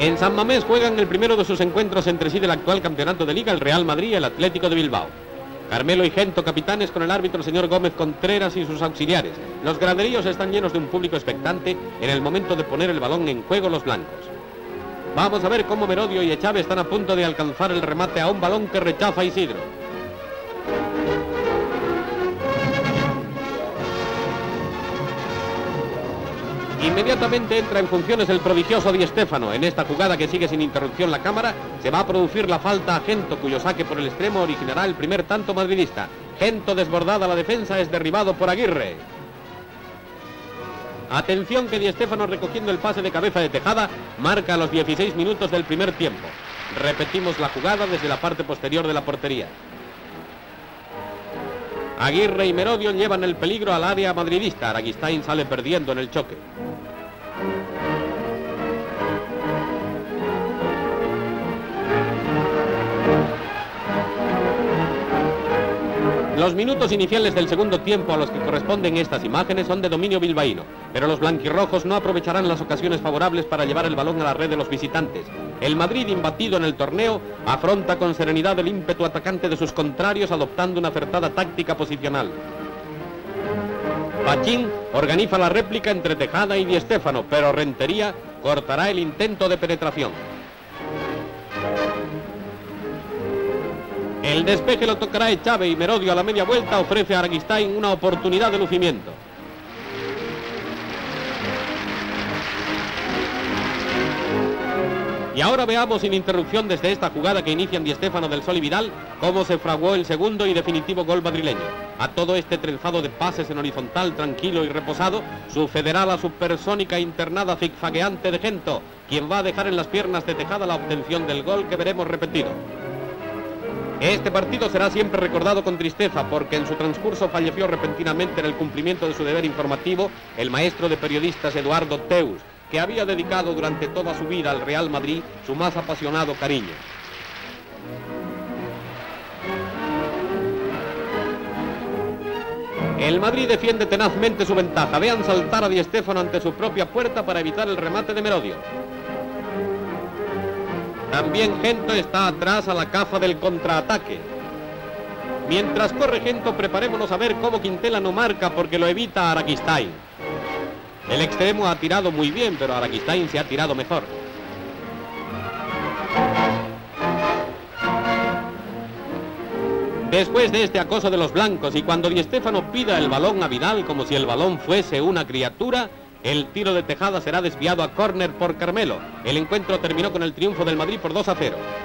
En San Mamés juegan el primero de sus encuentros entre sí del actual campeonato de Liga, el Real Madrid y el Atlético de Bilbao. Carmelo y Gento capitanes con el árbitro el señor Gómez Contreras y sus auxiliares. Los graderíos están llenos de un público expectante en el momento de poner el balón en juego los blancos. Vamos a ver cómo Merodio y Echave están a punto de alcanzar el remate a un balón que rechaza Isidro. Inmediatamente entra en funciones el prodigioso Di Stéfano. En esta jugada que sigue sin interrupción la cámara, se va a producir la falta a Gento, cuyo saque por el extremo originará el primer tanto madridista. Gento, desbordada la defensa, es derribado por Aguirre. Atención que Di Stéfano, recogiendo el pase de cabeza de Tejada, marca a los 16 minutos del primer tiempo. Repetimos la jugada desde la parte posterior de la portería. Aguirre y Merodio llevan el peligro al área madridista. Araguistain sale perdiendo en el choque. Los minutos iniciales del segundo tiempo a los que corresponden estas imágenes son de dominio bilbaíno, pero los blanquirrojos no aprovecharán las ocasiones favorables para llevar el balón a la red de los visitantes. El Madrid, imbatido en el torneo, afronta con serenidad el ímpetu atacante de sus contrarios, adoptando una acertada táctica posicional. Pachín organiza la réplica entre Tejada y Di Stéfano, pero Rentería cortará el intento de penetración. El despeje lo tocará Echave y Merodio a la media vuelta ofrece a Araguistain una oportunidad de lucimiento. Y ahora veamos sin interrupción desde esta jugada que inician Di Stéfano, Del Sol y Vidal cómo se fraguó el segundo y definitivo gol madrileño. A todo este trenzado de pases en horizontal, tranquilo y reposado, sucederá la supersónica internada zigzagueante de Gento, quien va a dejar en las piernas de Tejada la obtención del gol que veremos repetido. Este partido será siempre recordado con tristeza porque en su transcurso falleció repentinamente en el cumplimiento de su deber informativo el maestro de periodistas Eduardo Teus, que había dedicado durante toda su vida al Real Madrid su más apasionado cariño. El Madrid defiende tenazmente su ventaja. Vean saltar a Di Stéfano ante su propia puerta para evitar el remate de Merodio. También Gento está atrás a la caza del contraataque. Mientras corre Gento, preparémonos a ver cómo Quintela no marca porque lo evita Araguistain. El extremo ha tirado muy bien, pero Araguistain se ha tirado mejor. Después de este acoso de los blancos y cuando Di Stéfano pida el balón a Vidal como si el balón fuese una criatura, el tiro de Tejada será desviado a córner por Carmelo. El encuentro terminó con el triunfo del Madrid por 2-0.